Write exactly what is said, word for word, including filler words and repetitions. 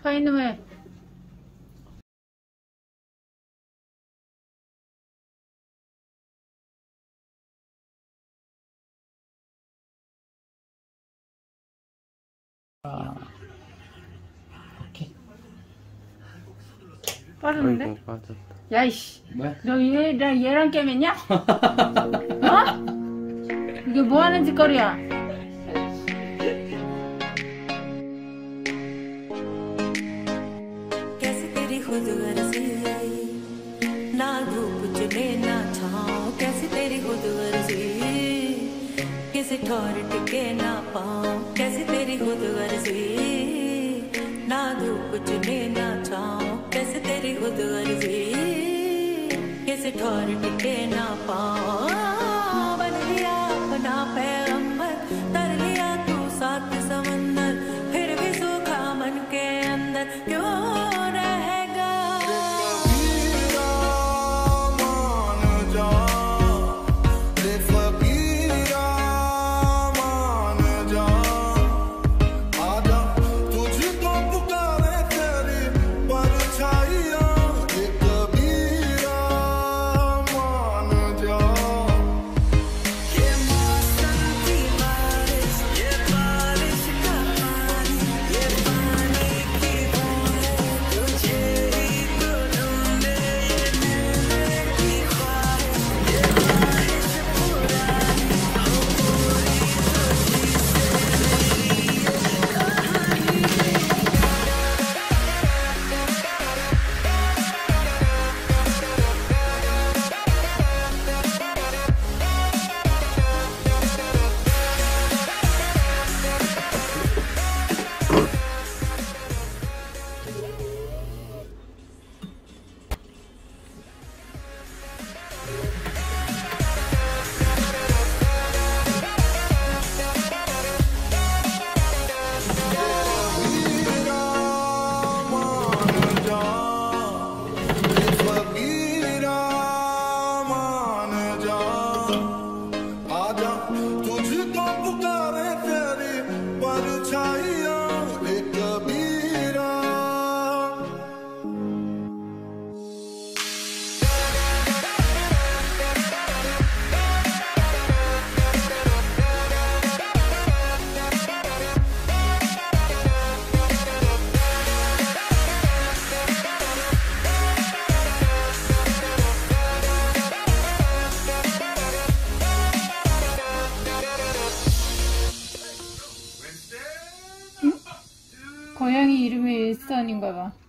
가 이놈의. 아, 오케이. 빠졌는데? 아이고, 빠졌다. 야이씨. 뭐? 너 얘랑 얘랑 깨맸냐? 어? 이게 뭐 하는 짓거리야? कैसे तेरी खुद गर्जी ना धूप चले ना छाँव कैसे तेरी खुद गर्जी किसी ठौर टिके ना पाँव कैसे तेरी खुद गर्जी ना धूप चले ना छाँव कैसे तेरी खुद गर्जी किसी ठौर टिके ना पाँव बन लिया अपना पैगंबर तर लिया तू सात समंदर फिर भी सूखा मन के अंदर क्यों रहेगा मान जा रे फकीरा मान जा आजा तुझको पुकारे तेरी परछाइयां रे कबीरा मान जा ये मौसम की बारिश ये बारिश का पानी ये पानी की बूंदें तुझे ही तो ढूंढे ये मिलने की ख्वाहिश ये ख्वाहिश पुरानी हो पूरी खुशी से मेरी ये फकीरा मान जा आजा तुझको पुकारे तेरी परछाइयां रे कबीरा 고양이 이름이 윌슨인가 봐.